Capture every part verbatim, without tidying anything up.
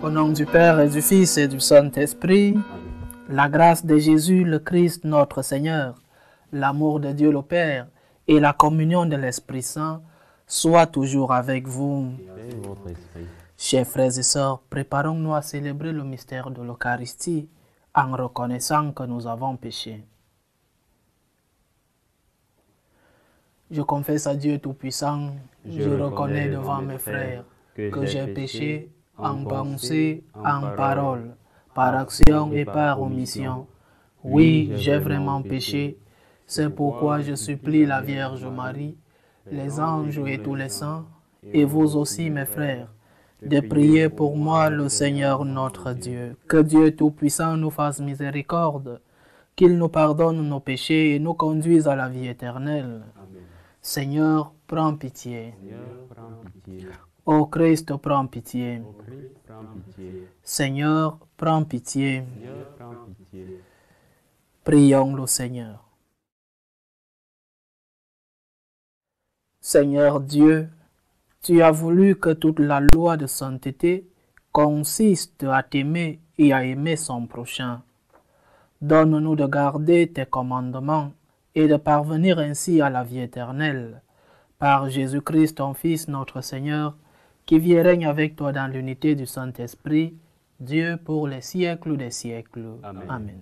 Au nom du Père et du Fils et du Saint-Esprit, la grâce de Jésus le Christ notre Seigneur, l'amour de Dieu le Père et la communion de l'Esprit Saint soient toujours avec vous. Et votre esprit. Chers frères et sœurs, préparons-nous à célébrer le mystère de l'Eucharistie en reconnaissant que nous avons péché. Je confesse à Dieu Tout-Puissant, je, je reconnais devant mes frères que, que j'ai péché en pensée, en parole, par action et par omission. Oui, j'ai vraiment péché. C'est pourquoi je supplie la Vierge Marie, les anges et tous les saints, et vous aussi mes frères, de prier pour moi le Seigneur notre Dieu. Que Dieu Tout-Puissant nous fasse miséricorde, qu'il nous pardonne nos péchés et nous conduise à la vie éternelle. Amen. Seigneur, prends pitié. Seigneur, prends pitié. Ô Christ, prends pitié. Ô Christ, prends pitié. Seigneur, prends pitié. Seigneur, prends pitié. Prions le Seigneur. Seigneur Dieu, tu as voulu que toute la loi de sainteté consiste à t'aimer et à aimer son prochain. Donne-nous de garder tes commandements et de parvenir ainsi à la vie éternelle. Par Jésus-Christ, ton Fils, notre Seigneur, qui vit et règne avec toi dans l'unité du Saint-Esprit, Dieu pour les siècles des siècles. Amen. Amen.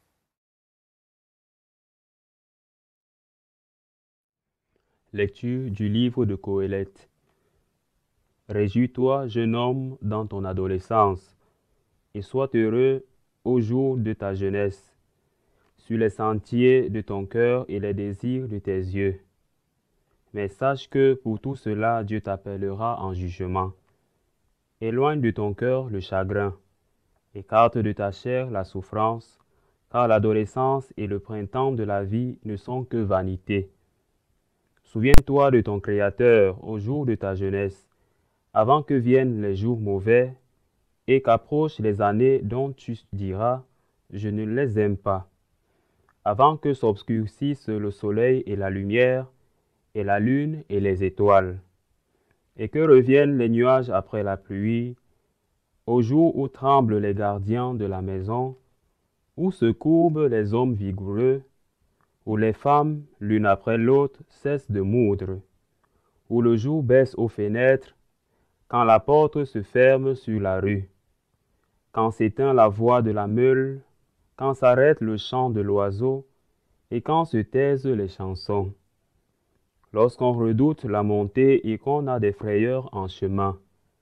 Lecture du livre de Qoélette. Réjouis-toi, jeune homme, dans ton adolescence, et sois heureux au jour de ta jeunesse, sur les sentiers de ton cœur et les désirs de tes yeux. Mais sache que pour tout cela, Dieu t'appellera en jugement. Éloigne de ton cœur le chagrin, écarte de ta chair la souffrance, car l'adolescence et le printemps de la vie ne sont que vanité. Souviens-toi de ton Créateur au jour de ta jeunesse, avant que viennent les jours mauvais et qu'approchent les années dont tu diras « je ne les aime pas », avant que s'obscurcissent le soleil et la lumière, et la lune et les étoiles, et que reviennent les nuages après la pluie, au jour où tremblent les gardiens de la maison, où se courbent les hommes vigoureux, où les femmes, l'une après l'autre, cessent de moudre, où le jour baisse aux fenêtres, quand la porte se ferme sur la rue, quand s'éteint la voix de la meule, quand s'arrête le chant de l'oiseau, et quand se taisent les chansons, lorsqu'on redoute la montée et qu'on a des frayeurs en chemin.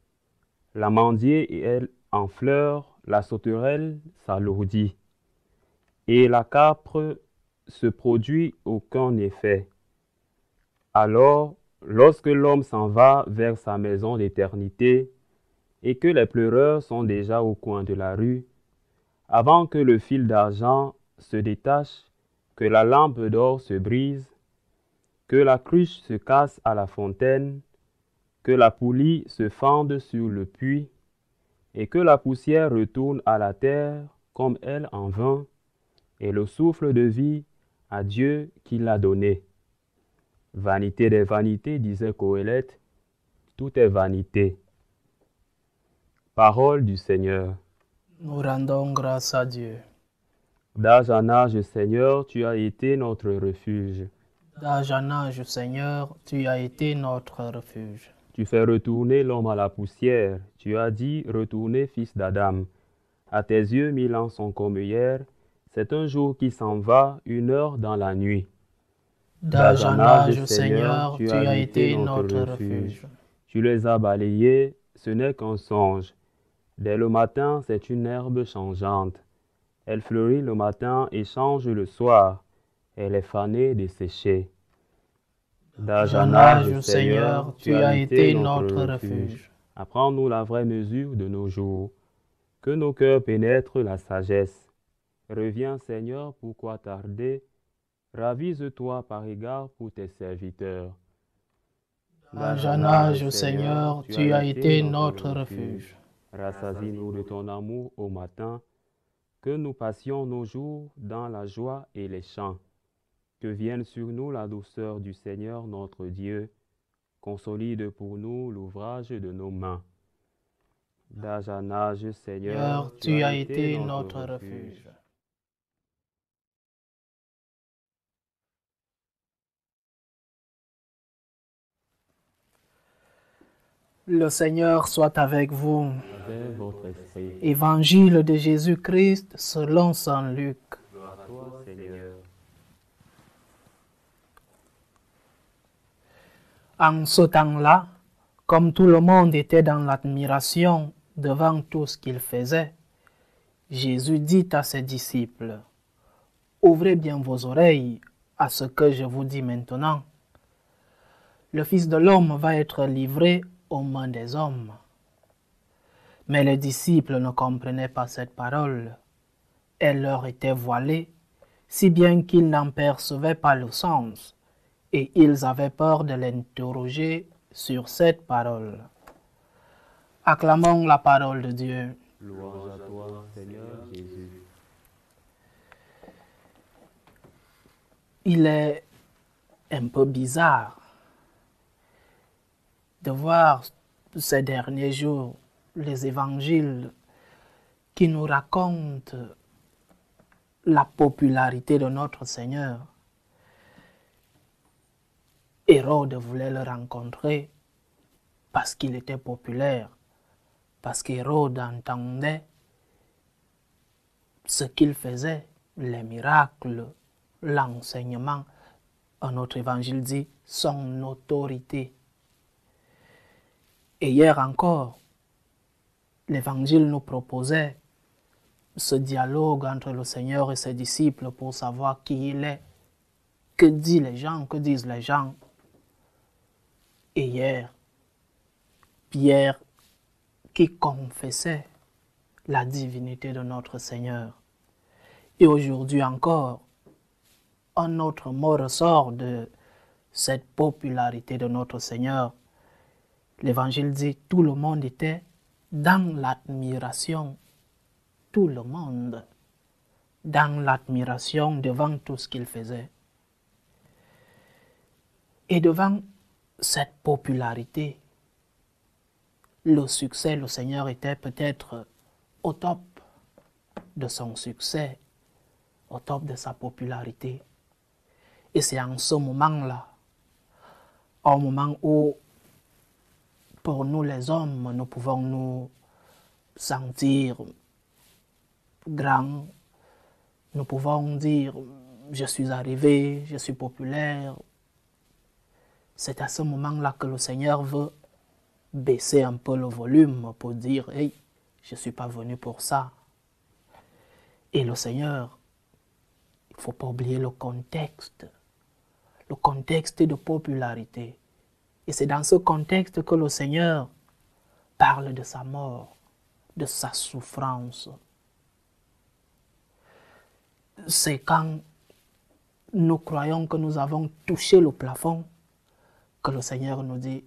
L'amandier est en fleurs, la sauterelle s'alourdit, et la capre se produit aucun effet. Alors, lorsque l'homme s'en va vers sa maison d'éternité, et que les pleureurs sont déjà au coin de la rue, avant que le fil d'argent se détache, que la lampe d'or se brise, que la cruche se casse à la fontaine, que la poulie se fende sur le puits, et que la poussière retourne à la terre comme elle en vint, et le souffle de vie à Dieu qui l'a donné. Vanité des vanités, disait Qoélette, tout est vanité. Parole du Seigneur. Nous rendons grâce à Dieu. D'âge en âge, Seigneur, tu as été notre refuge. D'âge en âge, Seigneur, tu as été notre refuge. Tu fais retourner l'homme à la poussière. Tu as dit, retournez, fils d'Adam. À tes yeux, mille ans sont comme hier. C'est un jour qui s'en va, une heure dans la nuit. D'âge en âge, Seigneur, tu as été notre refuge. Tu les as balayés, ce n'est qu'un songe. Dès le matin, c'est une herbe changeante. Elle fleurit le matin et change le soir. Elle est fanée, desséchée. D'âge en âge, Seigneur, tu as été notre refuge. Apprends-nous la vraie mesure de nos jours. Que nos cœurs pénètrent la sagesse. Reviens, Seigneur, pourquoi tarder? Ravise-toi par égard pour tes serviteurs. D'âge en âge, Seigneur, tu as été notre refuge. Rassasie-nous de ton amour au matin, que nous passions nos jours dans la joie et les chants. Que vienne sur nous la douceur du Seigneur notre Dieu, consolide pour nous l'ouvrage de nos mains. D'âge en âge, Seigneur, Seigneur, tu as été notre refuge. Le Seigneur soit avec vous. Avec votre esprit. Évangile de Jésus-Christ selon saint Luc. Gloire à toi, Seigneur. En ce temps-là, comme tout le monde était dans l'admiration devant tout ce qu'il faisait, Jésus dit à ses disciples, « Ouvrez bien vos oreilles à ce que je vous dis maintenant. Le Fils de l'homme va être livré aux mains des hommes. » Mais les disciples ne comprenaient pas cette parole. Elle leur était voilée, si bien qu'ils n'en percevaient pas le sens, et ils avaient peur de l'interroger sur cette parole. Acclamons la parole de Dieu. Louange à toi, Seigneur Jésus. Il est un peu bizarre de voir ces derniers jours les évangiles qui nous racontent la popularité de notre Seigneur. Hérode voulait le rencontrer parce qu'il était populaire, parce qu'Hérode entendait ce qu'il faisait, les miracles, l'enseignement. Un autre évangile dit son autorité. Et hier encore, l'évangile nous proposait ce dialogue entre le Seigneur et ses disciples pour savoir qui il est, que disent les gens, que disent les gens. Et hier, Pierre qui confessait la divinité de notre Seigneur. Et aujourd'hui encore, un autre mot ressort de cette popularité de notre Seigneur. L'évangile dit tout le monde était dans l'admiration. Tout le monde dans l'admiration devant tout ce qu'il faisait. Et devant cette popularité, le succès, le Seigneur était peut-être au top de son succès, au top de sa popularité. Et c'est en ce moment-là, au moment où, pour nous les hommes, nous pouvons nous sentir grands, nous pouvons dire « je suis arrivé, je suis populaire ». C'est à ce moment-là que le Seigneur veut baisser un peu le volume pour dire « hey, je ne suis pas venu pour ça ». Et le Seigneur, il ne faut pas oublier le contexte, le contexte de popularité. Et c'est dans ce contexte que le Seigneur parle de sa mort, de sa souffrance. C'est quand nous croyons que nous avons touché le plafond que le Seigneur nous dit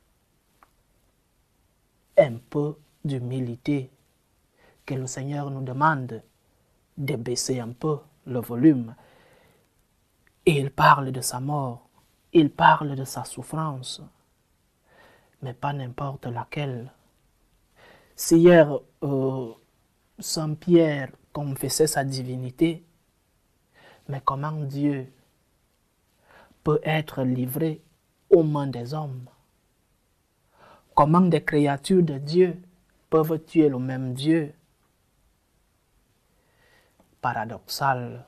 un peu d'humilité, que le Seigneur nous demande de baisser un peu le volume. Et il parle de sa mort, il parle de sa souffrance, mais pas n'importe laquelle. Si hier, euh, Saint Pierre confessait sa divinité, mais comment Dieu peut être livré aux mains des hommes? Comment des créatures de Dieu peuvent tuer le même Dieu? Paradoxal.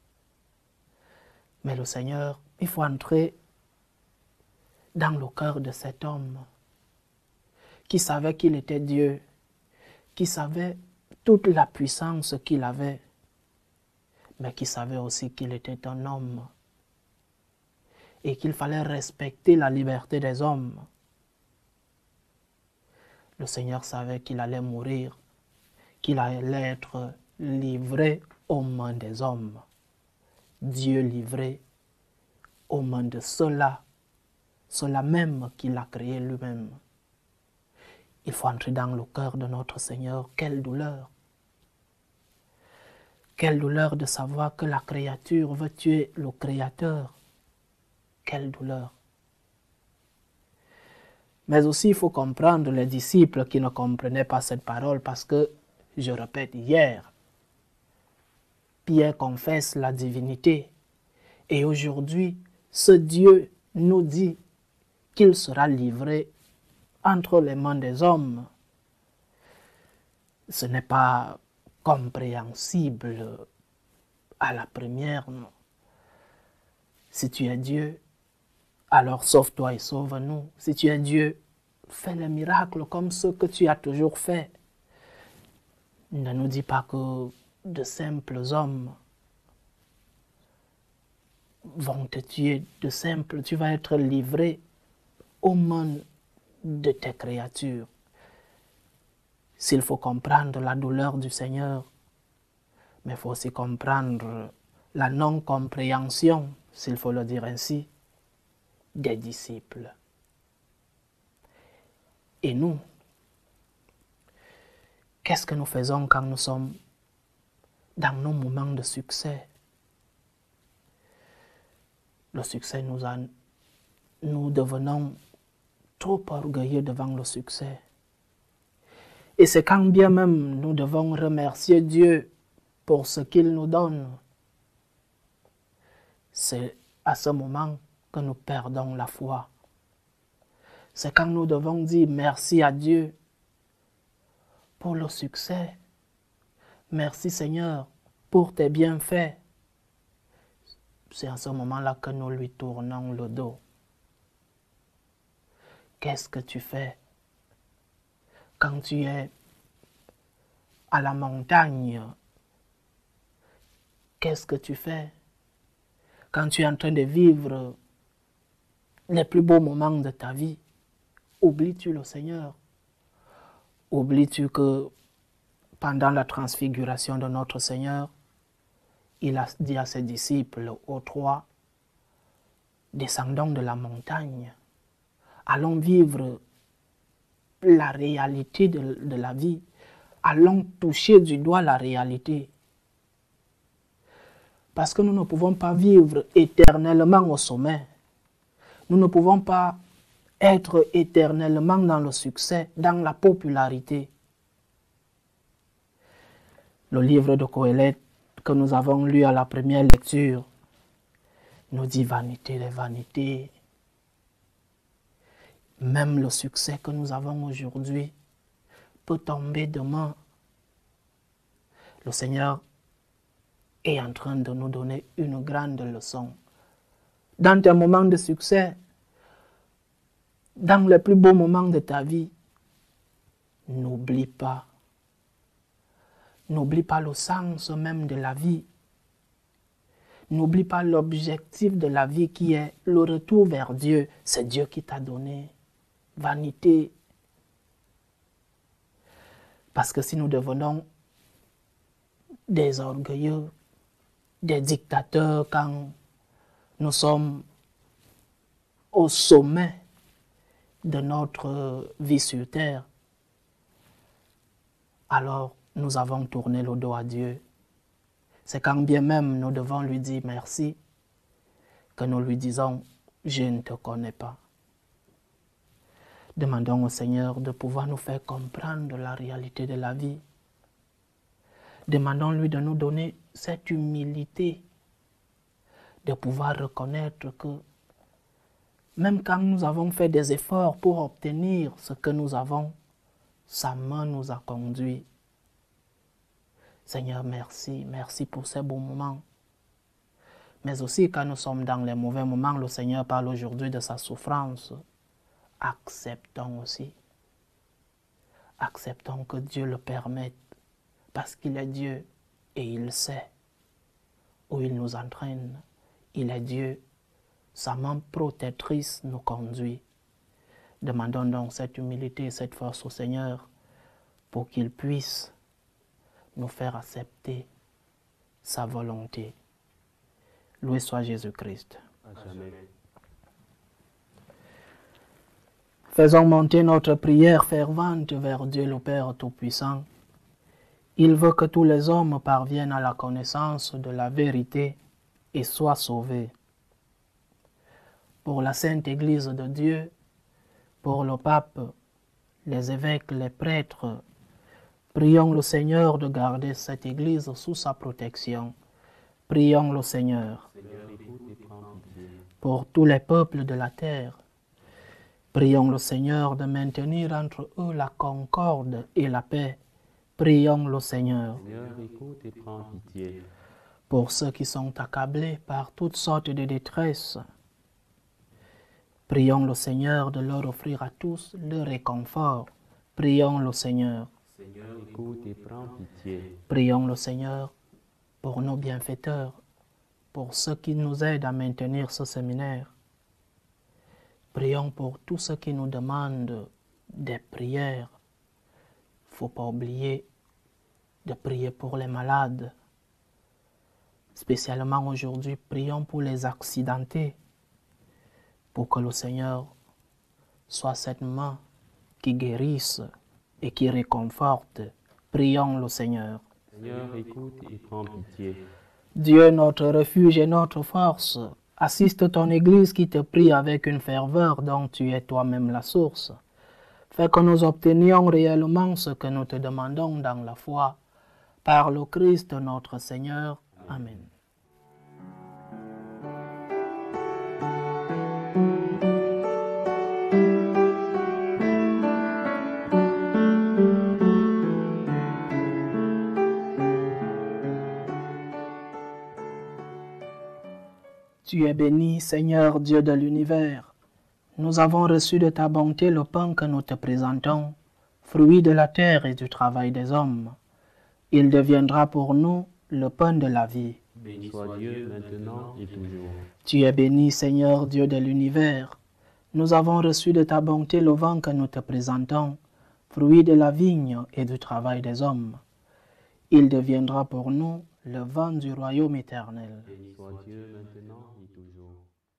Mais le Seigneur, il faut entrer dans le cœur de cet homme qui savait qu'il était Dieu, qui savait toute la puissance qu'il avait, mais qui savait aussi qu'il était un homme et qu'il fallait respecter la liberté des hommes. Le Seigneur savait qu'il allait mourir, qu'il allait être livré aux mains des hommes. Dieu livré aux mains de ceux-là, ceux-là même qu'il a créé lui-même. Il faut entrer dans le cœur de notre Seigneur. Quelle douleur! Quelle douleur de savoir que la créature veut tuer le Créateur. Quelle douleur! Mais aussi, il faut comprendre les disciples qui ne comprenaient pas cette parole parce que, je répète, hier, Pierre confesse la divinité. Et aujourd'hui, ce Dieu nous dit qu'il sera livré entre les mains des hommes. Ce n'est pas compréhensible à la première, non. Si tu es Dieu, alors sauve-toi et sauve-nous. Si tu es Dieu, fais les miracles comme ceux que tu as toujours fait. Ne nous dis pas que de simples hommes vont te tuer, de simples, tu vas être livré aux mains de tes créatures. S'il faut comprendre la douleur du Seigneur, mais il faut aussi comprendre la non-compréhension, s'il faut le dire ainsi, des disciples. Et nous, qu'est-ce que nous faisons quand nous sommes dans nos moments de succès? Le succès nous a, nous devenons trop orgueilleux devant le succès. Et c'est quand bien même nous devons remercier Dieu pour ce qu'il nous donne. C'est à ce moment que nous perdons la foi. C'est quand nous devons dire merci à Dieu pour le succès. Merci Seigneur pour tes bienfaits. C'est à ce moment-là que nous lui tournons le dos. Qu'est-ce que tu fais quand tu es à la montagne? Qu'est-ce que tu fais quand tu es en train de vivre les plus beaux moments de ta vie? Oublies-tu le Seigneur? Oublies-tu que pendant la transfiguration de notre Seigneur, il a dit à ses disciples, aux trois, descendons de la montagne, allons vivre la réalité de, de la vie, allons toucher du doigt la réalité. Parce que nous ne pouvons pas vivre éternellement au sommet. Nous ne pouvons pas être éternellement dans le succès, dans la popularité. Le livre de Qoélette que nous avons lu à la première lecture nous dit vanité des vanités. Même le succès que nous avons aujourd'hui peut tomber demain. Le Seigneur est en train de nous donner une grande leçon. Dans tes moments de succès, dans les plus beaux moments de ta vie, n'oublie pas. N'oublie pas le sens même de la vie. N'oublie pas l'objectif de la vie qui est le retour vers Dieu. C'est Dieu qui t'a donné. Vanité. Parce que si nous devenons des orgueilleux, des dictateurs quand nous sommes au sommet de notre vie sur terre, alors nous avons tourné le dos à Dieu. C'est quand bien même nous devons lui dire merci que nous lui disons « Je ne te connais pas ». Demandons au Seigneur de pouvoir nous faire comprendre la réalité de la vie. Demandons-lui de nous donner cette humilité, de pouvoir reconnaître que même quand nous avons fait des efforts pour obtenir ce que nous avons, sa main nous a conduits. Seigneur, merci, merci pour ces bons moments. Mais aussi quand nous sommes dans les mauvais moments, le Seigneur parle aujourd'hui de sa souffrance. Acceptons aussi. Acceptons que Dieu le permette, parce qu'il est Dieu et il sait où il nous entraîne. Il est Dieu, sa main protectrice nous conduit. Demandons donc cette humilité et cette force au Seigneur pour qu'il puisse nous faire accepter sa volonté. Loué soit Jésus-Christ. Faisons monter notre prière fervente vers Dieu le Père Tout-Puissant. Il veut que tous les hommes parviennent à la connaissance de la vérité et soient sauvés. Pour la Sainte Église de Dieu, pour le pape, les évêques, les prêtres. Prions le Seigneur de garder cette Église sous sa protection. Prions le Seigneur pour tous les peuples de la terre. Prions le Seigneur de maintenir entre eux la concorde et la paix. Prions le Seigneur pour ceux qui sont accablés par toutes sortes de détresses. Prions le Seigneur de leur offrir à tous le réconfort. Prions le Seigneur. Seigneur, écoute et prends pitié. Prions le Seigneur pour nos bienfaiteurs, pour ceux qui nous aident à maintenir ce séminaire. Prions pour tous ceux qui nous demandent des prières. Il ne faut pas oublier de prier pour les malades. Spécialement aujourd'hui, prions pour les accidentés, pour que le Seigneur soit cette main qui guérisse et qui réconforte. Prions le Seigneur. Seigneur, écoute et prends pitié. Dieu, notre refuge et notre force, assiste ton Église qui te prie avec une ferveur dont tu es toi-même la source. Fais que nous obtenions réellement ce que nous te demandons dans la foi. Par le Christ notre Seigneur. Amen. Tu es béni, Seigneur Dieu de l'univers. Nous avons reçu de ta bonté le pain que nous te présentons, fruit de la terre et du travail des hommes. Il deviendra pour nous le pain de la vie. Béni soit Dieu maintenant et toujours. Tu es béni, Seigneur Dieu de l'univers. Nous avons reçu de ta bonté le vin que nous te présentons, fruit de la vigne et du travail des hommes. Il deviendra pour nous le vin du royaume éternel. Béni soit Dieu maintenant et toujours.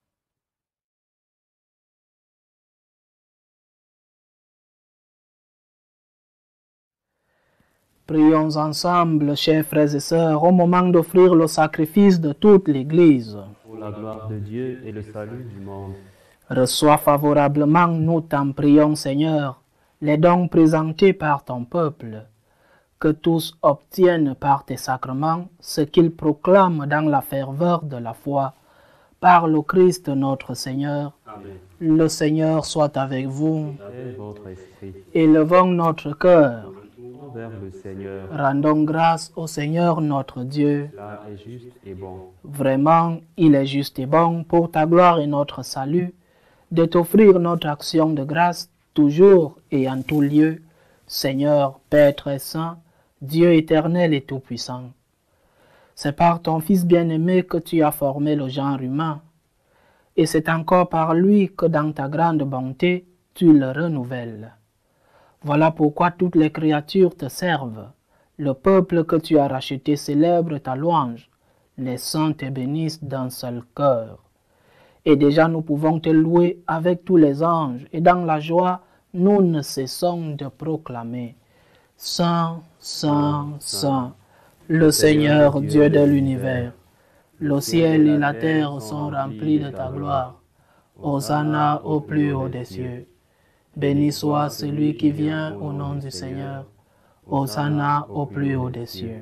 Prions ensemble, chers frères et sœurs, au moment d'offrir le sacrifice de toute l'Église. Pour la gloire de Dieu et le salut du monde. Reçois favorablement, nous t'en prions, Seigneur, les dons présentés par ton peuple. Que tous obtiennent par tes sacrements ce qu'ils proclament dans la ferveur de la foi. Par le Christ notre Seigneur. Amen. Le Seigneur soit avec vous. Et votre esprit. Élevons notre cœur. Vers le Seigneur. Rendons grâce au Seigneur notre Dieu. Là est juste et bon. Vraiment, il est juste et bon pour ta gloire et notre salut, de t'offrir notre action de grâce toujours et en tout lieu, Seigneur, Père très saint, Dieu éternel et tout-puissant. C'est par ton Fils bien-aimé que tu as formé le genre humain, et c'est encore par lui que dans ta grande bonté, tu le renouvelles. Voilà pourquoi toutes les créatures te servent. Le peuple que tu as racheté célèbre ta louange. Les saints te bénissent d'un seul cœur. Et déjà nous pouvons te louer avec tous les anges, et dans la joie, nous ne cessons de proclamer. Saint, Saint, Saint, le Seigneur Dieu de l'univers. Le ciel et la terre sont remplis de ta gloire. Hosanna au plus haut des cieux. Béni soit celui qui vient au nom du Seigneur. Hosanna au plus haut des cieux.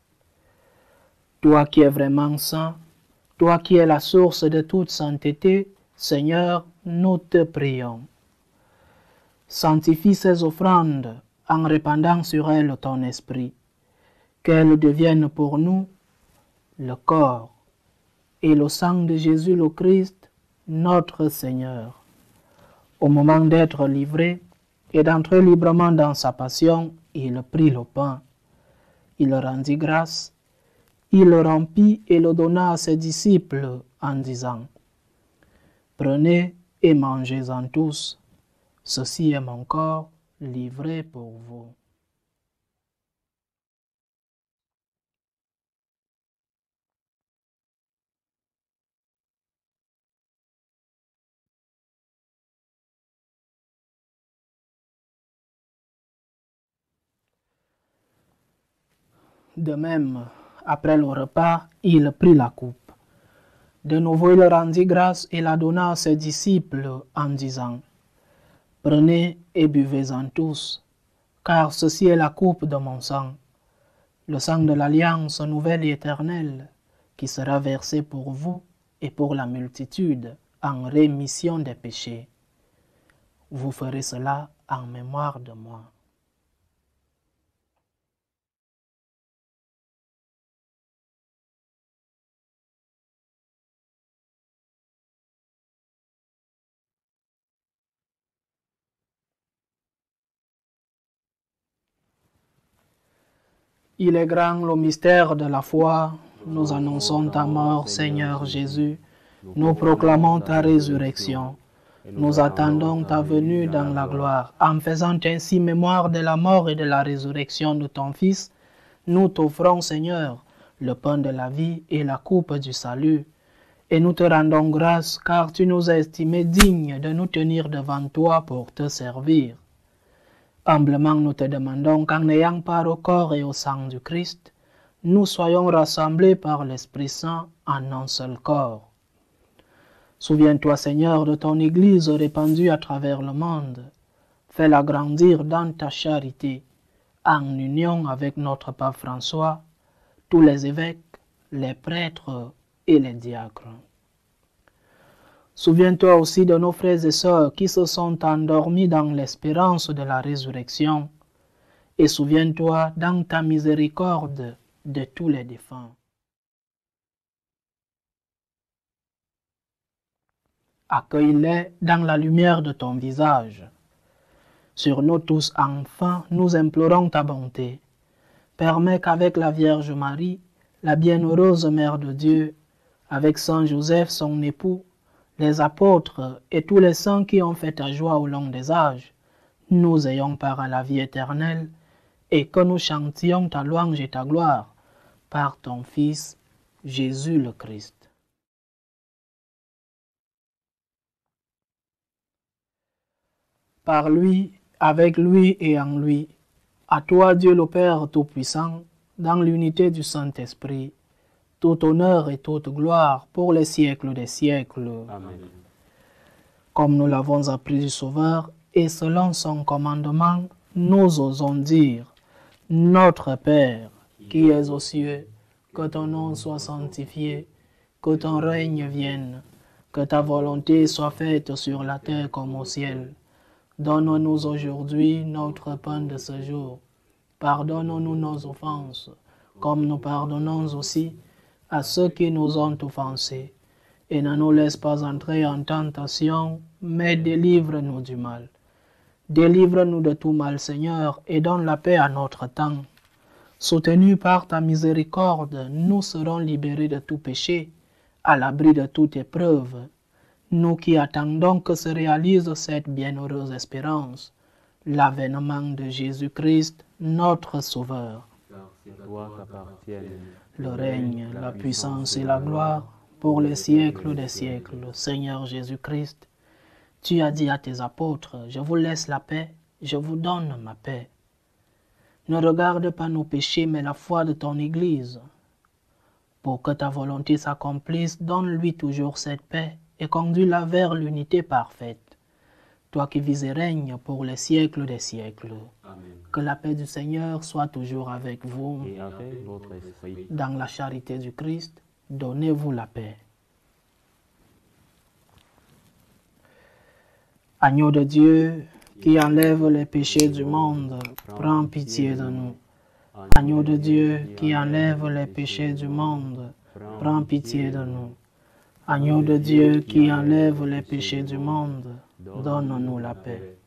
Toi qui es vraiment saint, toi qui es la source de toute sainteté, Seigneur, nous te prions. Sanctifie ces offrandes en répandant sur elles ton esprit, qu'elles deviennent pour nous le corps et le sang de Jésus le Christ, notre Seigneur. Au moment d'être livré et d'entrer librement dans sa passion, il prit le pain. Il rendit grâce, il le rompit et le donna à ses disciples en disant, « Prenez et mangez-en tous, ceci est mon corps livré pour vous. » De même, après le repas, il prit la coupe. De nouveau, il rendit grâce et la donna à ses disciples en disant, « Prenez et buvez-en tous, car ceci est la coupe de mon sang, le sang de l'alliance nouvelle et éternelle, qui sera versé pour vous et pour la multitude en rémission des péchés. Vous ferez cela en mémoire de moi. Il est grand le mystère de la foi. Nous annonçons ta mort, Seigneur Jésus. Nous proclamons ta résurrection. Nous attendons ta venue dans la gloire. En faisant ainsi mémoire de la mort et de la résurrection de ton Fils, nous t'offrons, Seigneur, le pain de la vie et la coupe du salut. Et nous te rendons grâce car tu nous as estimés dignes de nous tenir devant toi pour te servir. Humblement nous te demandons qu'en ayant part au corps et au sang du Christ, nous soyons rassemblés par l'Esprit Saint en un seul corps. Souviens-toi, Seigneur, de ton Église répandue à travers le monde. Fais-la grandir dans ta charité, en union avec notre pape François, tous les évêques, les prêtres et les diacres. Souviens-toi aussi de nos frères et sœurs qui se sont endormis dans l'espérance de la résurrection, et souviens-toi dans ta miséricorde de tous les défunts. Accueille-les dans la lumière de ton visage. Sur nous tous, enfin, nous implorons ta bonté. Permets qu'avec la Vierge Marie, la bienheureuse Mère de Dieu, avec Saint Joseph, son époux, les apôtres et tous les saints qui ont fait ta joie au long des âges, nous ayons part à la vie éternelle et que nous chantions ta louange et ta gloire par ton Fils, Jésus le Christ. Par lui, avec lui et en lui, à toi Dieu le Père Tout-Puissant, dans l'unité du Saint-Esprit, tout honneur et toute gloire pour les siècles des siècles. Amen. Comme nous l'avons appris du Sauveur, et selon son commandement, nous osons dire, Notre Père, qui es aux cieux, que ton nom soit sanctifié, que ton règne vienne, que ta volonté soit faite sur la terre comme au ciel. Donne-nous aujourd'hui notre pain de ce jour. Pardonne-nous nos offenses, comme nous pardonnons aussi à ceux qui nous ont offensés. Et ne nous laisse pas entrer en tentation, mais délivre-nous du mal. Délivre-nous de tout mal, Seigneur, et donne la paix à notre temps. Soutenus par ta miséricorde, nous serons libérés de tout péché, à l'abri de toute épreuve. Nous qui attendons que se réalise cette bienheureuse espérance, l'avènement de Jésus-Christ, notre Sauveur. Car c'est toi qu'appartiennent Le règne, la puissance et la gloire pour les siècles des siècles. Seigneur Jésus-Christ, tu as dit à tes apôtres, je vous laisse la paix, je vous donne ma paix. Ne regarde pas nos péchés, mais la foi de ton Église. Pour que ta volonté s'accomplisse, donne-lui toujours cette paix et conduis-la vers l'unité parfaite. Toi qui vis et règnes pour les siècles des siècles. Amen. Que la paix du Seigneur soit toujours avec vous. Et avec votre esprit. Dans la charité du Christ, donnez-vous la paix. Agneau de Dieu, qui enlève les péchés du monde, prends pitié de nous. Agneau de Dieu, qui enlève les péchés du monde, prends pitié de nous. Agneau de Dieu, qui enlève les péchés du monde, donne-nous la paix.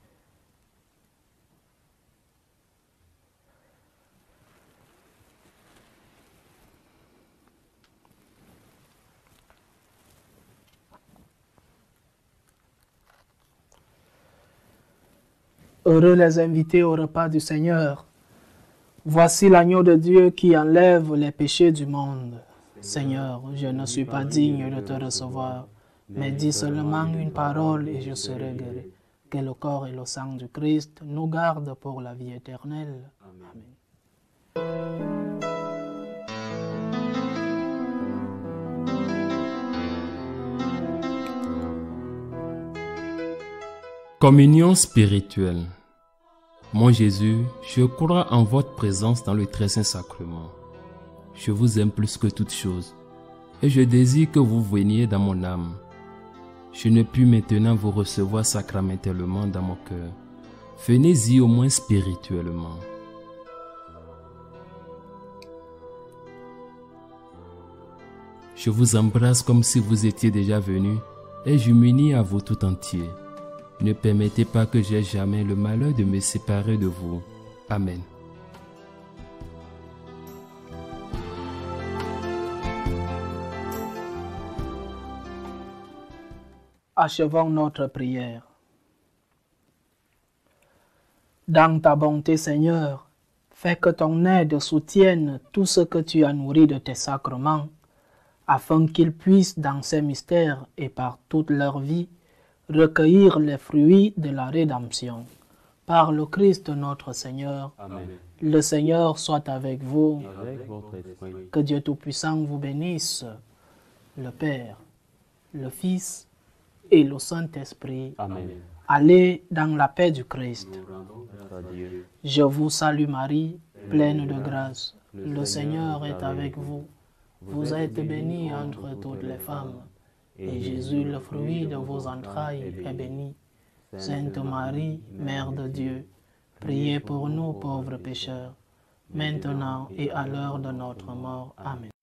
Heureux les invités au repas du Seigneur. Voici l'agneau de Dieu qui enlève les péchés du monde. Seigneur, je ne suis pas digne de te recevoir, mais dis seulement une parole et je serai guéri. Que le corps et le sang du Christ nous gardent pour la vie éternelle. Amen. Communion spirituelle. Mon Jésus, je crois en votre présence dans le très saint sacrement. Je vous aime plus que toute chose et je désire que vous veniez dans mon âme. Je ne puis maintenant vous recevoir sacramentellement dans mon cœur. Venez-y au moins spirituellement. Je vous embrasse comme si vous étiez déjà venu et je m'unis à vous tout entier. Ne permettez pas que j'aie jamais le malheur de me séparer de vous. Amen. Achevons notre prière. Dans ta bonté, Seigneur, fais que ton aide soutienne tout ce que tu as nourri de tes sacrements, afin qu'ils puissent, dans ces mystères et par toute leur vie, recueillir les fruits de la rédemption. Par le Christ notre Seigneur. Amen. Le Seigneur soit avec vous. Avec votre esprit. Que Dieu Tout-Puissant vous bénisse, le Père, le Fils et le Saint-Esprit. Amen. Allez dans la paix du Christ. Nous rendons grâce à Dieu. Je vous salue Marie, pleine de grâce. Le Seigneur est avec vous. Vous êtes bénie entre toutes les femmes. Et Jésus, le fruit de vos entrailles, est béni. Sainte Marie, Mère de Dieu, priez pour nous pauvres pécheurs, maintenant et à l'heure de notre mort. Amen.